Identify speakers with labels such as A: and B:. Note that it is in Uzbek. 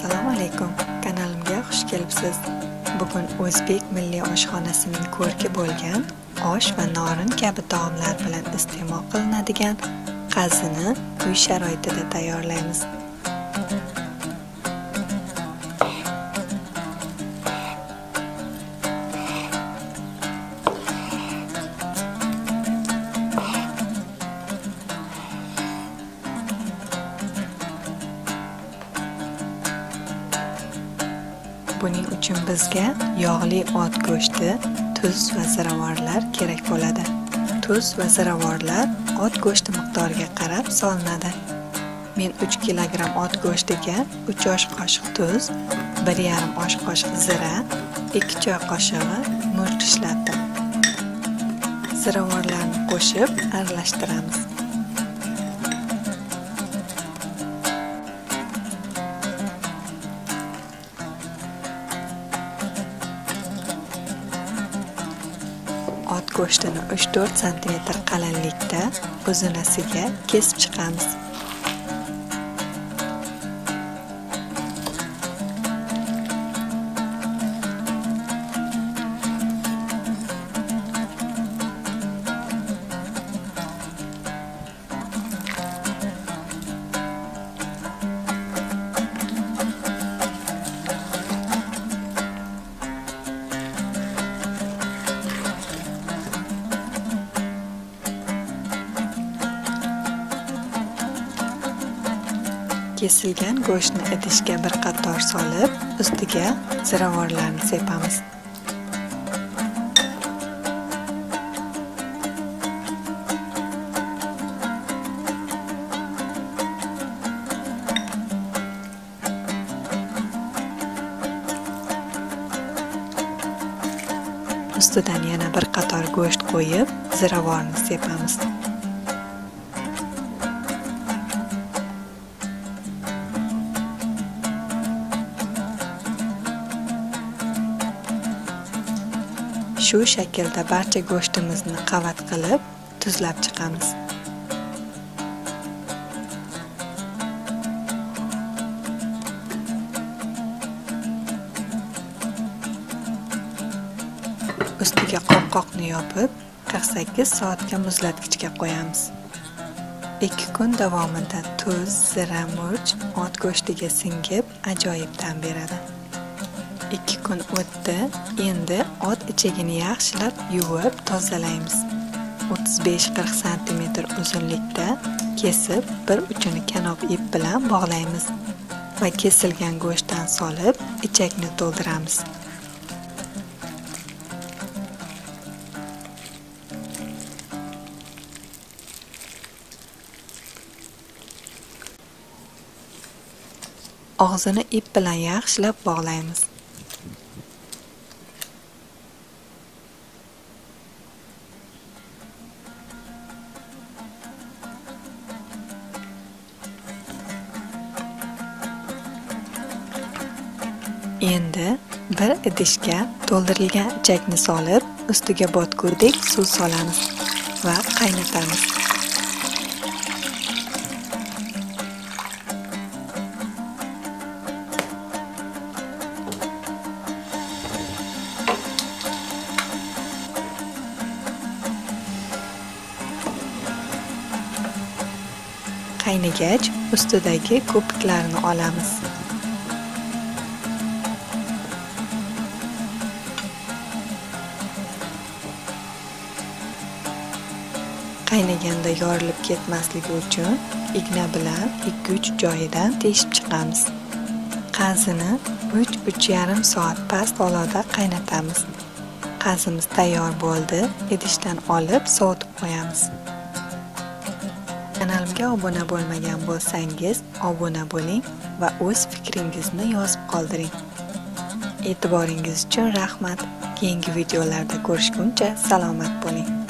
A: Assalomu alaykum. Kanalimga xush kelibsiz. Bugun o'zbek milliy oshxonasining ko'rki bo'lgan osh va norin kabi taomlar bilan iste'mol qilinadigan qazini uy sharoitida tayyorlaymiz. Buning uchun bizga yog'li ot go'shti, tuz va ziravorlar kerak bo'ladi. Tuz va ziravorlar ot go'shti miqdoriga qarab solinadi. Men 3 kilogramm ot go'shtiga 3 osh qoshiq tuz, 1,5 osh qoshiq zira, 2 choy qoshig'i murch ishlatdim. Ziravorlarni qo'shib aralashtiramiz. Ot go'shtini 3-4 sm qalinlikda uzunasiga kesib chiqamiz. Kesilgan go'shtni idishga bir qator solib, ustiga ziravorlarni sepamiz. Ustidan yana bir qator go'sht qo'yib, ziravorni sepamiz. Shu shaklda barcha go'shtimizni qavat qilib, tuzlab chiqamiz. Ustiga qopqoqni yopib, 48 soatga muzlatgichga qo'yamiz. 2 kun davomida tuz, zira, murch ot go'shtiga singib, ajoyib ta'm beradi. 2 kun o'tdi, endi ot ichagini yaxshilab yuvib tozalaymiz. 35-40 cm uzunlikda kesib, bir uchini kanob ip bilan bog'laymiz va kesilgan go'shtdan solib, ichakni to'ldiramiz. Og'zini ip bilan yaxshilab bog'laymiz. Endi bir idishga to'ldirilgan ichakni solib, ustiga botgudek suv solamiz va qaynatamiz. Qaynagach, ustidagi ko'piklarni olamiz. Qaynaganda yorilib ketmasligi uchun igna bilan 2-3 joyidan teshib chiqamiz. Qazini 3-3,5 soat past olovda qaynatamiz. Qazimiz tayyor bo'ldi. Idishdan olib sovutib qo'yamiz. Kanalimga obuna bo'lmagan bo'lsangiz, obuna bo'ling va o'z fikringizni yozib qoldiring. E'tiboringiz uchun rahmat. Keyingi videolarda ko'rishguncha salomat bo'ling.